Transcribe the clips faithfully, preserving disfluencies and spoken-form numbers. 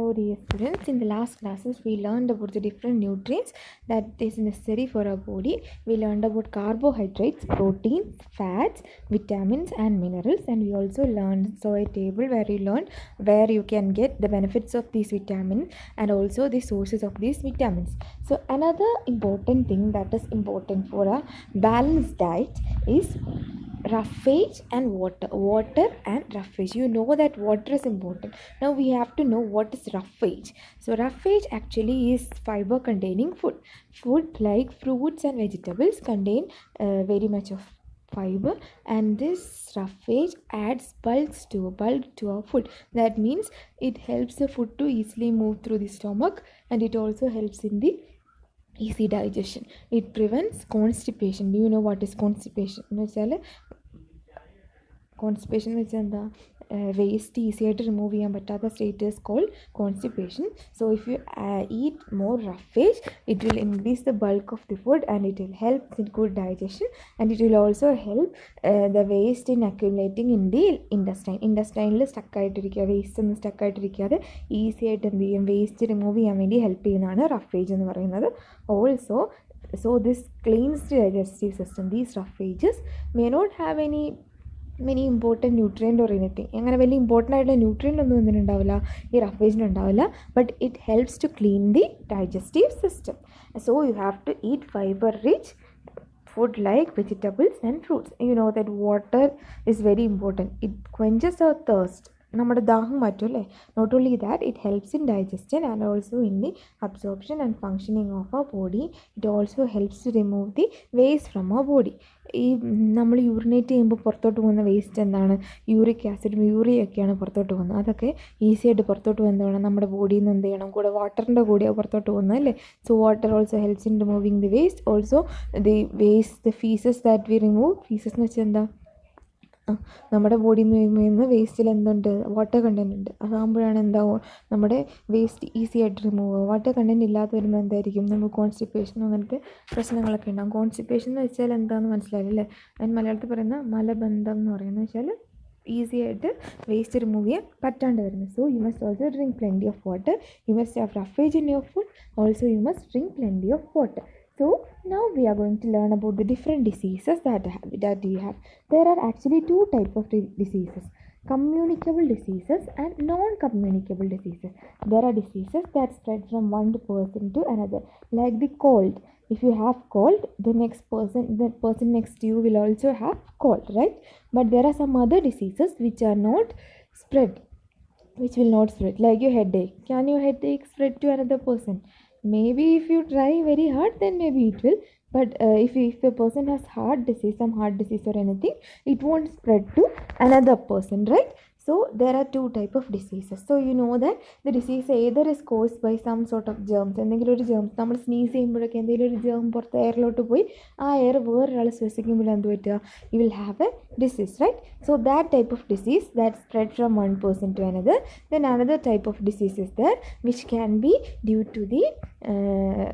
Hello dear students, in the last classes we learned about the different nutrients that is necessary for our body. We learned about carbohydrates, proteins, fats, vitamins and minerals, and we also learned saw a table where you learned where you can get the benefits of these vitamins and also the sources of these vitamins. So another important thing that is important for a balanced diet is roughage and water water and roughage. You know that water is important. Now we have to know what is roughage. So roughage actually is fiber containing food. Food like fruits and vegetables contain uh, very much of fiber, and this roughage adds bulk to bulk to our food. That means it helps the food to easily move through the stomach, and it also helps in the easy digestion. It prevents constipation. Do you know what is constipation? Constipation എന്ന് വെച്ചാൽ എന്താ, waste easy ആയിട്ട് remove ചെയ്യാൻ പറ്റാത്ത state is called constipation. So if you eat more roughage it will increase the bulk of the food and it will help in good digestion and it will also help the waste in accumulating in the intestine. ഇൻഡസ്റ്റൈനിൽ സ്റ്റക്കായിട്ടിരിക്കുക, waste ഒന്നും സ്റ്റക്കായിട്ടിരിക്കാതെ easy ആയിട്ട് എന്ത് ചെയ്യും, waste remove ചെയ്യാൻ വേണ്ടി help ചെയ്യുന്നതാണ് റഫേജ് എന്ന് പറയുന്നത്. Also so this cleans the digestive system. These roughages may not have any many important nutrient or anything. അങ്ങനെ വലിയ ഇമ്പോർട്ടൻ്റ് ആയിട്ടുള്ള ന്യൂട്രിയൻ്റ് ഒന്നും ഇതിനുണ്ടാവില്ല, ഈ റഫേജിന് ഉണ്ടാവില്ല. But it helps to clean the digestive system. So you have to eat fibre rich food like vegetables and fruits. You know that water is very important. It quenches our thirst. നമ്മുടെ ദാഹം മാറ്റും അല്ലേ. Not only that, it helps in digestion and also in the absorption and functioning of our body. It also helps to remove the waste from our body. ഈ നമ്മൾ urinate ചെയ്യുമ്പോൾ പുറത്തോട്ട് പോകുന്ന waste എന്താണ്, യൂറിക് ആസിഡും യൂറിയൊക്കെയാണ് പുറത്തോട്ട് പോകുന്നത്. അതൊക്കെ ഈസി ആയിട്ട് പുറത്തോട്ട് പോകുന്നതാണ്. നമ്മുടെ ബോഡിയിൽ നിന്ന് എന്ത് ചെയ്യണം, കൂടെ വാട്ടറിൻ്റെ കൂടെയാണ് പുറത്തോട്ട് പോകുന്നത് അല്ലേ. So water also helps in removing the waste. Also the waste the faeces that we remove. Faeces എന്ന് വെച്ചാൽ എന്താ, നമ്മുടെ ബോഡിയിൽ നിന്ന് വേസ്റ്റിൽ എന്തുണ്ട്, വാട്ടർ കണ്ടൻറ് ഉണ്ട്. അതാകുമ്പോഴാണ് എന്താവും, നമ്മുടെ വേസ്റ്റ് ഈസി ആയിട്ട് റിമൂവ് ആവും. വാട്ടർ കണ്ടൻറ് ഇല്ലാതെ വരുമ്പോൾ എന്തായിരിക്കും, നമുക്ക് കോൺസ്റ്റിപ്പേഷൻ അങ്ങനത്തെ പ്രശ്നങ്ങളൊക്കെ ഉണ്ടാകും. കോൺസ്റ്റിപ്പേഷൻ എന്ന് വെച്ചാൽ എന്താണെന്ന് മനസ്സിലായില്ലേ. അതിന് മലയാളത്തിൽ പറയുന്ന മലബന്ധം എന്ന് പറയുന്നത് വെച്ചാൽ ഈസി ആയിട്ട് വേസ്റ്റ് റിമൂവ് ചെയ്യാൻ പറ്റാണ്ട് വരുന്നത്. So you must also drink plenty of water. You must have roughage in your food. Also you must drink plenty of water. So now we are going to learn about the different diseases that have, that you have. There are actually two types of diseases: communicable diseases and non-communicable diseases. There are diseases that spread from one person to another, like the cold. If you have cold, the next person, the person next to you will also have cold, right? But there are some other diseases which are not spread, which will not spread, like your headache. Can your headache spread to another person? Maybe if you try very hard, then maybe it will. But uh, if, if a person has heart disease, some heart disease or anything, it won't spread to another person, right? So there are two type of diseases. So you know that the disease either is caused by some sort of germs. എന്തെങ്കിലും ഒരു germs, നമ്മൾ sneeze ചെയ്യുമ്പോഴൊക്കെ എന്തെങ്കിലും ഒരു germ പുറത്ത് എയറിലോട്ട് പോയി ആ air വേറൊരാൾ ശ്വസിക്കുമ്പോൾ എന്ത് പറ്റുക, you will have a disease, right? So that type of disease that spread from one person to another. Then another type of disease is there which can be due to the uh,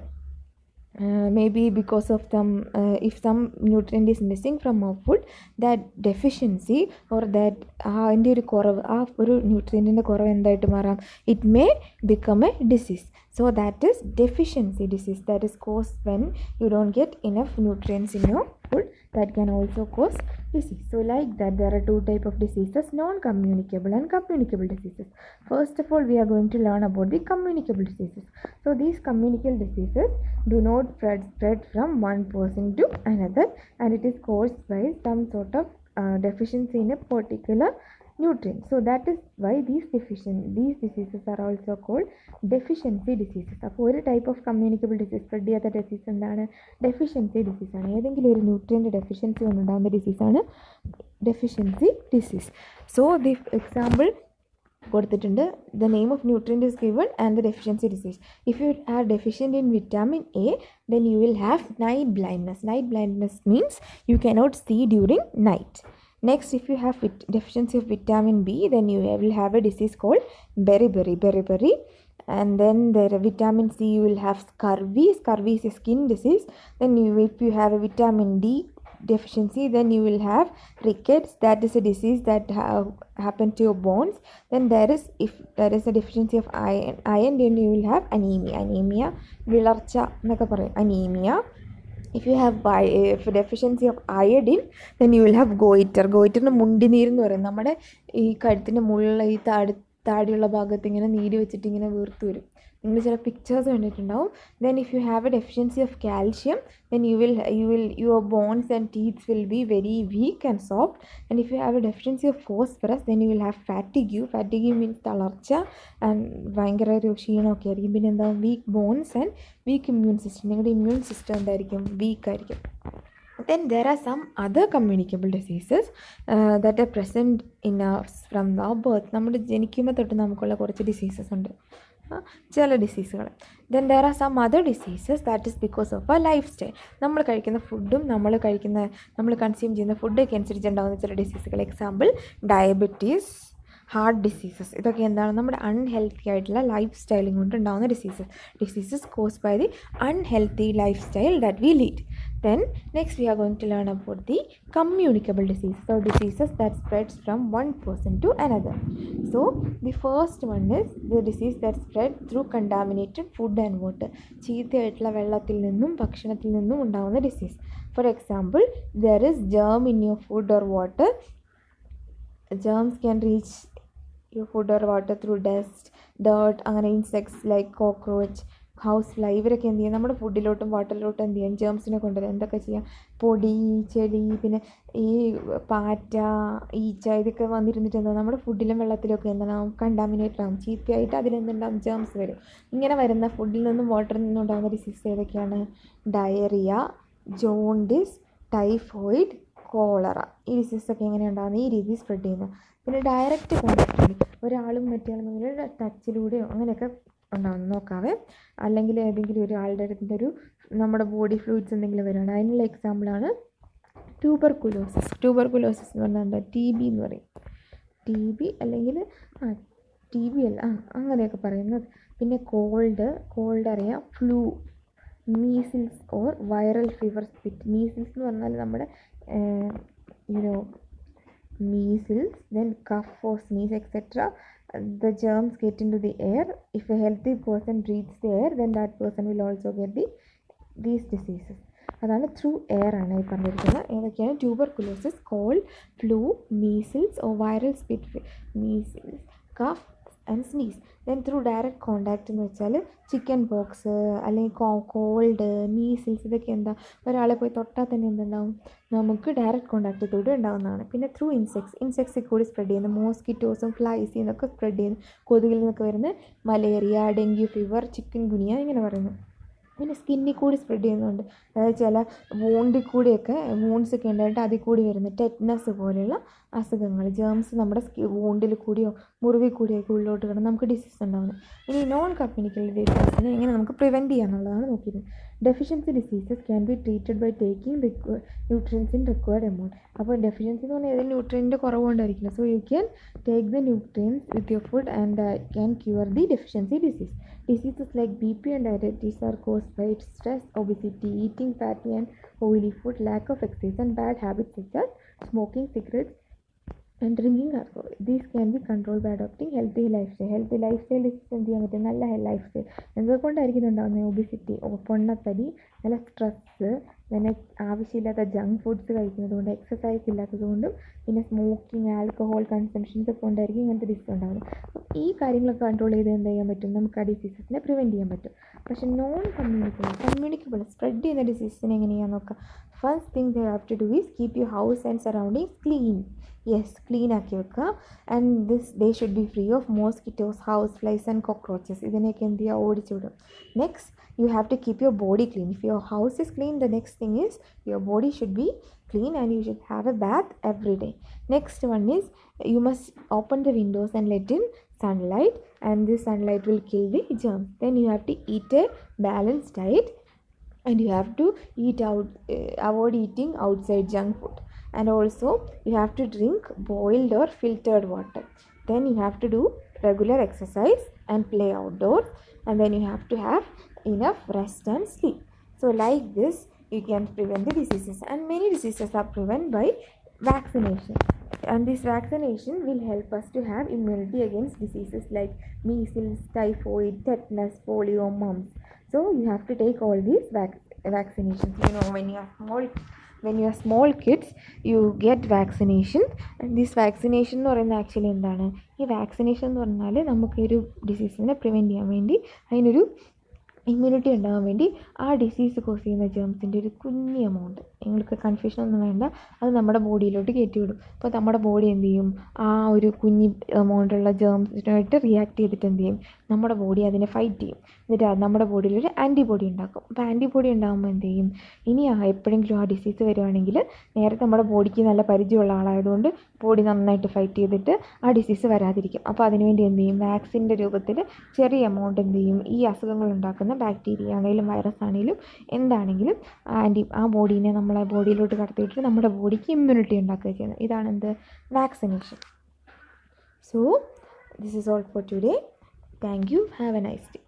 Uh, maybe because of some uh, if some nutrient is missing from our food, that deficiency or that അതിൻ്റെ ഒരു കുറവ്, ആ ഒരു ന്യൂട്രിയൻറ്റിൻ്റെ കുറവ് എന്തായിട്ട് മാറാം, it may become a disease. So that is deficiency disease, that is caused when you don't get enough nutrients in your food. That can also cause disease. So like that, there are two type of diseases: non-communicable and communicable diseases. First of all, we are going to learn about the communicable diseases. So these communicable diseases do not spread, spread from one person to another, and it is caused by some sort of uh, deficiency in a particular nutrient. So that is why these deficient these diseases are also called deficiency diseases. അപ്പോൾ ഒരു type of communicable disease, spread ചെയ്യാത്ത disease എന്താണ്, deficiency ഡിസീസാണ്. ഏതെങ്കിലും ഒരു nutrient deficiency കൊണ്ടുണ്ടാകുന്ന ഡിസീസാണ് deficiency disease. So the example കൊടുത്തിട്ടുണ്ട്, the name of nutrient is given and the deficiency disease. If you are deficient in vitamin A, then you will have night blindness. Night blindness means you cannot see during night. Next, if you have vit- deficiency of vitamin B, then you will have a disease called beriberi beriberi. And then there are vitamin C, you will have scurvy. Scurvy is a skin disease. Then you, if you have a vitamin D deficiency, then you will have rickets, that is a disease that have happened to your bones. Then there is, if there is a deficiency of iron, iron then you will have anemia. Anemia, വിളർച്ച എന്നൊക്കെ പറയും, anemia. If you have bi if deficiency of iodine, then you will have goiter. goiter മുണ്ടിനീര് എന്ന് പറയും. നമ്മുടെ ഈ കഴുത്തിൻ്റെ മുകളിലുള്ള ഈ താടി താടിയുള്ള ഭാഗത്ത് ഇങ്ങനെ നീര് വെച്ചിട്ട് ഇങ്ങനെ വീർത്ത് വരും. നിങ്ങൾ ചില പിക്ചേഴ്സ് കണ്ടിട്ടുണ്ടാവും. Then if you have a deficiency of calcium, then you will you will your bones and teeth will be very weak and soft. And if you have a deficiency of phosphorus, then you will have fatigue. Fatigue means തളർച്ച and ഭയങ്കര ഒരു ക്ഷീണമൊക്കെ ആയിരിക്കും. പിന്നെ എന്താ, weak bones and weak immune system. നിങ്ങളുടെ immune system എന്തായിരിക്കും, weak ആയിരിക്കും. Then there are some other communicable diseases uh, that are present in us from our birth. നമ്മൾ ജനിക്കുമ്പോൾ തൊട്ട് നമുക്കുള്ള കുറച്ച് ഡിസീസസ് ഉണ്ട്, ചില ഡിസീസുകൾ. Then there are some other diseases that is because of a lifestyle. നമ്മൾ കഴിക്കുന്ന ഫുഡും നമ്മൾ കഴിക്കുന്ന നമ്മൾ കൺസ്യൂം ചെയ്യുന്ന ഫുഡൊക്കെ അനുസരിച്ച് ഉണ്ടാകുന്ന ചില ഡിസീസുകൾ. Example diabetes, heart diseases. ഇതൊക്കെ എന്താണ്, നമ്മുടെ അൺഹെൽത്തി ആയിട്ടുള്ള ലൈഫ് സ്റ്റൈലും കൊണ്ട് ഉണ്ടാകുന്ന diseases. Diseases caused by the unhealthy lifestyle that we lead. Then next we are going to learn about the communicable diseases, or diseases that spreads from one person to another. So the first one is the disease that spread through contaminated food and water. ചീത്തയായിട്ടുള്ള വെള്ളത്തിൽ നിന്നും ഭക്ഷണത്തിൽ നിന്നും ഉണ്ടാകുന്ന disease. For example, there is germ in your food or water. Germs can reach your food or water through dust, dirt, അങ്ങനെ insects like cockroach, house fly, ഇവരൊക്കെ എന്ത് ചെയ്യും, നമ്മുടെ ഫുഡിലോട്ടും വാട്ടറിലോട്ടും എന്ത് ചെയ്യും, ജേംസിനെ കൊണ്ടുവരാം. എന്തൊക്കെ ചെയ്യാം, പൊടി, ചെടി, പിന്നെ ഈ പാറ്റ, ഈച്ച, ഇതൊക്കെ വന്നിരുന്നിട്ട് എന്താ നമ്മുടെ ഫുഡിലും വെള്ളത്തിലൊക്കെ എന്താണ് കണ്ടാമിനേറ്റഡ് ആകും, ചീത്തയായിട്ട് അതിലെന്തുണ്ടാകും, ജേംസ് വരും. ഇങ്ങനെ വരുന്ന ഫുഡിൽ നിന്നും വാട്ടറിൽ നിന്നും ഉണ്ടാകുന്ന ഡിസീസ് ഏതൊക്കെയാണ്, ഡയറിയ, ജോണ്ടിസ്, ടൈഫോയിഡ്, കോളറ. ഈ ഡിസീസൊക്കെ എങ്ങനെയാണ് ഉണ്ടാകുന്നത്, ഈ രീതിയിൽ സ്പ്രെഡ് ചെയ്യുന്നത്. പിന്നെ ഡയറക്റ്റ് കോണ്ടാക്റ്റ് ഉണ്ട്, ഒരാളും മറ്റേ ആളും ടച്ചിലൂടെയോ അങ്ങനെയൊക്കെ ഉണ്ടാകുന്നു, നോക്കാവേ. അല്ലെങ്കിൽ ഏതെങ്കിലും ഒരാളുടെ അടുത്തിൻ്റെ ഒരു നമ്മുടെ ബോഡി ഫ്ലൂയിഡ്സ് എന്തെങ്കിലും വരുവാണ്, അതിനുള്ള എക്സാമ്പിളാണ് ട്യൂബർകുലോസിസ്. ട്യൂബർകുലോസിസ് എന്ന് പറഞ്ഞാൽ എന്താ, ടി ബി എന്ന് പറയും. ടി ബി അല്ലെങ്കിൽ ആ ടി ബി അല്ല, ആ അങ്ങനെയൊക്കെ പറയുന്നത്. പിന്നെ കോൾഡ്, കോൾഡ് അറിയാം, flu, measles or viral fever spit. Measles എന്ന് പറഞ്ഞാൽ നമ്മുടെ you know measles, then cough or sneeze, et cetera. The germs get into the air. If a healthy person breathes the air, then that person will also get the these diseases. അതാണ് through air ആണ് ഈ പറഞ്ഞിരിക്കുന്നത്. ഏതൊക്കെയാണ്, tuberculosis, cold, flu, measles or viral spit, measles, cough and sneeze. Then through direct contact എന്ന് വെച്ചാൽ chickenpox അല്ലെങ്കിൽ cold, measles, ഇതൊക്കെ എന്താ ഒരാളെ പോയി തൊട്ടാൽ തന്നെ എന്തുണ്ടാവും, നമുക്ക് ഡയറക്റ്റ് കോണ്ടാക്റ്റിലൂടെ ഉണ്ടാകുന്നതാണ്. പിന്നെ ത്രൂ ഇൻസെക്ട്സ്, ഇൻസെക്ട്സിൽ കൂടി സ്പ്രെഡ് ചെയ്യുന്ന മോസ്കിറ്റോസും ഫ്ലൈസിൽ നിന്നൊക്കെ സ്പ്രെഡ് ചെയ്യുന്ന, കൊതുകിൽ നിന്നൊക്കെ വരുന്ന malaria, dengue fever, chikungunya ഇങ്ങനെ പറയുന്നു. പിന്നെ സ്കിന്നിൽ കൂടി സ്പ്രെഡ് ചെയ്യുന്നുണ്ട്, അതായത് ചില വൂണ്ടിൽ കൂടിയൊക്കെ വൂണ്ട്സ് ഒക്കെ ഉണ്ടായിട്ട് അതിൽ കൂടി വരുന്ന ടെറ്റ്നസ് പോലെയുള്ള അസുഖങ്ങൾ, ജേംസ് നമ്മുടെ സ്കി വൂണ്ടിൽ കൂടിയോ മുറിവിൽ കൂടിയൊക്കെ ഉള്ളിലോട്ട് കിടന്ന് നമുക്ക് ഡിസീസ് ഉണ്ടാകുന്നത്. ഇനി നോൺ കമ്മ്യൂണിക്കബിൾ ഡിസീസിനെ എങ്ങനെ നമുക്ക് പ്രിവെൻറ്റ് ചെയ്യാന്നുള്ളതാണ് നോക്കിയത്. Deficiency diseases can be treated by taking nutrients in required amount. അപ്പോൾ ഡെഫിഷ്യൻസി എന്ന് പറഞ്ഞാൽ ഏതെങ്കിലും ന്യൂട്രിയൻ്റെ കുറവുകൊണ്ടായിരിക്കില്ല. So you can take the nutrients with your food and can cure the deficiency disease. Diseases like B P and diabetes are caused by stress, obesity, eating fatty and oily food, lack of exercise, and bad habits such as smoking cigarettes and drinking alcohol. These can be controlled by adopting healthy lifestyle. Healthy lifestyle disease എന്ത് ചെയ്യാൻ പറ്റും, നല്ല life style. എന്തുകൊണ്ടായിരിക്കും ഉണ്ടാകുന്നത്, obesity, പൊണ്ണത്തടി, നല്ല stress, പിന്നെ ആവശ്യമില്ലാത്ത ജങ്ക് ഫുഡ്സ് കഴിക്കുന്നത് കൊണ്ട്, എക്സസൈസ് ഇല്ലാത്തത് കൊണ്ടും, പിന്നെ സ്മോക്കിംഗ്, ആൽക്കഹോൾ കൺസംഷൻസ് ഒക്കെ കൊണ്ടായിരിക്കും ഇങ്ങനത്തെ ഡിസീസ് ഉണ്ടാകുന്നത്. അപ്പം ഈ കാര്യങ്ങളൊക്കെ കൺട്രോൾ ചെയ്ത് എന്ത് ചെയ്യാൻ പറ്റും, നമുക്ക് ആ ഡിസീസസിനെ പ്രിവെൻറ്റ് ചെയ്യാൻ പറ്റും. പക്ഷേ നോൺ കമ്മ്യൂണിക്കബിൾ കമ്മ്യൂണിക്കബിൾ സ്പ്രെഡ് ചെയ്യുന്ന ഡിസീസസിനെ എങ്ങനെയാണെന്ന് നോക്കാം. First thing they have to do is keep your house and surroundings clean. Yes, clean ആക്കി വെക്കുക. And this they should be free of mosquitoes, house flies and cockroaches. ഇതിനെയൊക്കെ എന്ത് ചെയ്യുക, ഓടിച്ചു വിടും. Next, you have to keep your body clean. If your house is clean, the next thing is your body should be clean and you should have a bath every day. Next one is you must open the windows and let in sunlight, and this sunlight will kill the germs. Then you have to eat a balanced diet, and you have to eat out uh, avoid eating outside junk food, and also you have to drink boiled or filtered water. Then you have to do regular exercise and play outdoors, and then you have to have enough rest and sleep. So like this, you can prevent the diseases. And many diseases are prevented by vaccination. And this vaccination will help us to have immunity against diseases like measles, typhoid, tetanus, polio, mumps. So you have to take all these vac- vaccinations. You know, when you are small, when you are small kids, you get vaccination. And this vaccination എന്ന് പറയുന്നത് actually എന്താണ്? ഈ vaccination എന്ന് പറഞ്ഞാൽ നമുക്കൊരു ഡിസീസിനെ prevent ചെയ്യാൻ വേണ്ടി അതിനൊരു ഇമ്മ്യൂണിറ്റി ഉണ്ടാകാൻ വേണ്ടി ആ ഡിസീസ് കോസ് ചെയ്യുന്ന ജേംസിൻ്റെ ഒരു കുഞ്ഞ് എമൗണ്ട്, നിങ്ങൾക്ക് കൺഫ്യൂഷൻ ഒന്നും വേണ്ട, അത് നമ്മുടെ ബോഡിയിലോട്ട് കയറ്റി വിടും. അപ്പോൾ നമ്മുടെ ബോഡി എന്ത് ചെയ്യും? ആ ഒരു കുഞ്ഞ് എമൗണ്ടുള്ള ജേംസിനായിട്ട് റിയാക്ട് ചെയ്തിട്ട് എന്ത് ചെയ്യും? നമ്മുടെ ബോഡി അതിനെ ഫൈറ്റ് ചെയ്യും. എന്നിട്ട് നമ്മുടെ ബോഡിയിലൊരു ആൻറ്റിബോഡി ഉണ്ടാക്കും. അപ്പോൾ ആൻറ്റിബോഡി ഉണ്ടാകുമ്പോൾ എന്ത് ചെയ്യും? ഇനി ആ എപ്പോഴെങ്കിലും ആ ഡിസീസ് വരുവാണെങ്കിൽ നേരത്തെ നമ്മുടെ ബോഡിക്ക് നല്ല പരിചയമുള്ള ആളായതുകൊണ്ട് ബോഡി നന്നായിട്ട് ഫൈറ്റ് ചെയ്തിട്ട് ആ ഡിസീസ് വരാതിരിക്കും. അപ്പോൾ അതിനുവേണ്ടി എന്ത് ചെയ്യും? വാക്സിൻ്റെ രൂപത്തിൽ ചെറിയ എമൗണ്ട് എന്ത് ചെയ്യും? ഈ അസുഖങ്ങൾ ഉണ്ടാക്കുന്ന ബാക്ടീരിയ ആണെങ്കിലും വൈറസ് ആണെങ്കിലും എന്താണെങ്കിലും ആൻറ്റി ആ ബോഡീനെ നമ്മളെ ബോഡിയിലോട്ട് കടത്തിവിട്ടിട്ട് നമ്മുടെ ബോഡിക്ക് ഇമ്മ്യൂണിറ്റി ഉണ്ടാക്കുക ചെയ്യുന്നത്. ഇതാണ് എന്ത്? Vaccination. So this is all for today. Thank you. Have a nice day.